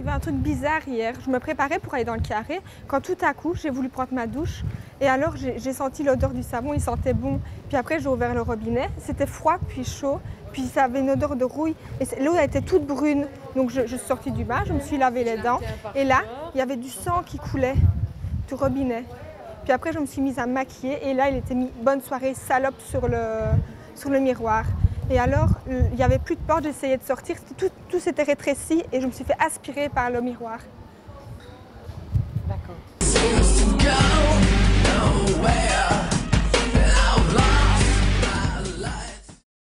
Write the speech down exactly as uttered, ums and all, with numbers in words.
arrivé un truc bizarre hier. Je me préparais pour aller dans le carré quand tout à coup j'ai voulu prendre ma douche et alors j'ai senti l'odeur du savon, il sentait bon. Puis après j'ai ouvert le robinet, c'était froid puis chaud, puis ça avait une odeur de rouille et l'eau était toute brune. Donc je, je suis sortie du bain, je me suis lavé les dents et là il y avait du sang qui coulait du robinet. Puis après je me suis mise à me maquiller et là il était mis bonne soirée salope sur le, sur le miroir. Et alors, il n'y avait plus de porte, j'essayais de sortir, tout, tout s'était rétréci et je me suis fait aspirer par le miroir.